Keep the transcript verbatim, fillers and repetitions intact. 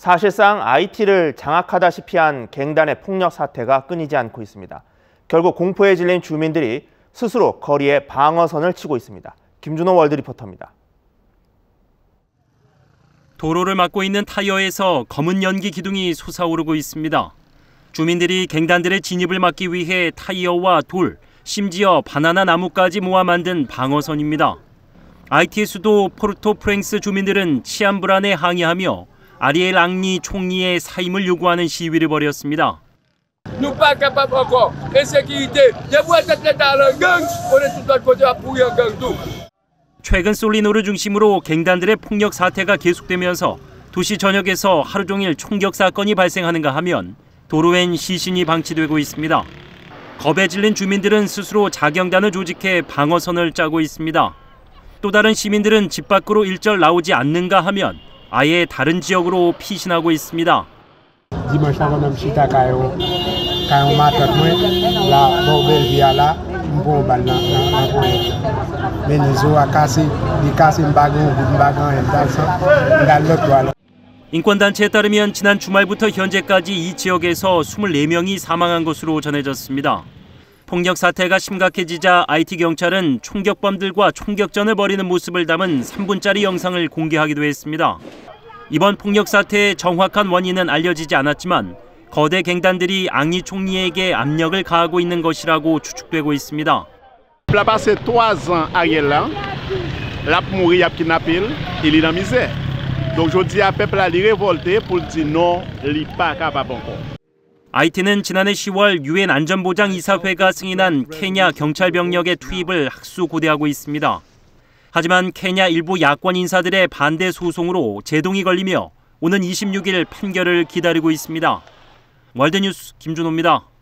사실상 아이티를 장악하다시피 한 갱단의 폭력 사태가 끊이지 않고 있습니다. 결국 공포에 질린 주민들이 스스로 거리에 방어선을 치고 있습니다. 김준호 월드 리포터입니다. 도로를 막고 있는 타이어에서 검은 연기 기둥이 솟아오르고 있습니다. 주민들이 갱단들의 진입을 막기 위해 타이어와 돌, 심지어 바나나 나무까지 모아 만든 방어선입니다. 아이티의 수도 포르토프랭스 주민들은 치안 불안에 항의하며 아리엘 앙리 총리의 사임을 요구하는 시위를 벌였습니다. 최근 솔리노를 중심으로 갱단들의 폭력 사태가 계속되면서 도시 전역에서 하루 종일 총격 사건이 발생하는가 하면 도로엔 시신이 방치되고 있습니다. 겁에 질린 주민들은 스스로 자경단을 조직해 방어선을 짜고 있습니다. 또 다른 시민들은 집 밖으로 일절 나오지 않는가 하면 아예 다른 지역으로 피신하고 있습니다. 인권단체에 따르면 지난 주말부터 현재까지 이 지역에서 이십사 명이 사망한 것으로 전해졌습니다. 폭력 사태가 심각해지자 아이티 경찰은 총격범들과 총격전을 벌이는 모습을 담은 삼 분짜리 영상을 공개하기도 했습니다. 이번 폭력 사태의 정확한 원인은 알려지지 않았지만 거대 갱단들이 앙리 총리에게 압력을 가하고 있는 것이라고 추측되고 있습니다. 아이티는 지난해 시월 유엔 안전보장이사회가 승인한 케냐 경찰 병력의 투입을 학수고대하고 있습니다. 하지만 케냐 일부 야권 인사들의 반대 소송으로 제동이 걸리며 오는 이십육 일 판결을 기다리고 있습니다. 월드뉴스 김준호입니다.